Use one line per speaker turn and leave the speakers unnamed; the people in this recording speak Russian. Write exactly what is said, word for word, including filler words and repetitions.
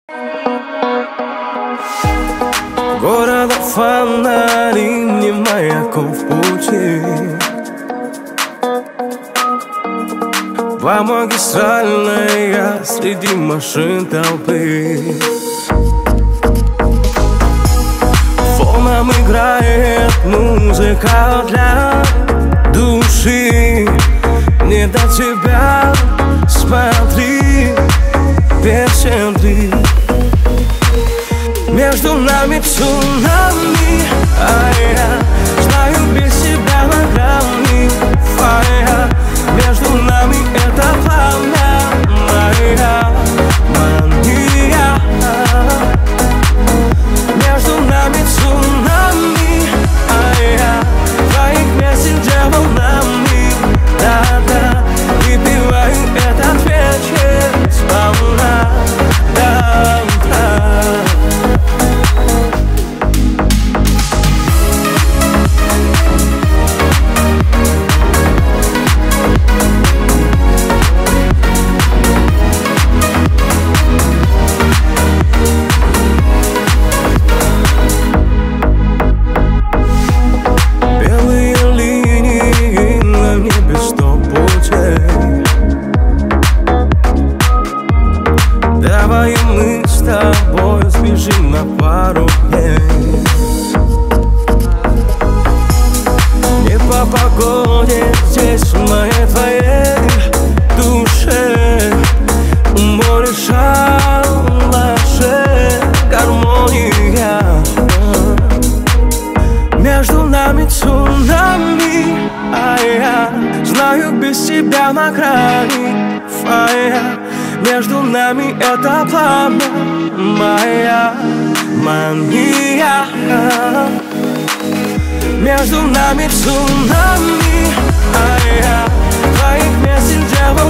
Города фонари, не маяков в пути. По магистральной я среди машин толпы. Фоном играет музыка для души. Не до тебя, смотри, песен ты. Между нами цунами, а я знаю без тебя на грани фая. Между нами это пламя, моя мания. Между нами цунами, а я твоих мессенджер волнами. Да-да, выпиваю этот вечер сполна до утра. Давай мы с тобой сбежим на пару дней. Не по погоде здесь, в моей твоей душе. Море шалаше, гармония. Между нами цунами, а я знаю без тебя на грани фая. Между нами это пламя, моя мания. Между нами цунами, а я твоих мессенджеров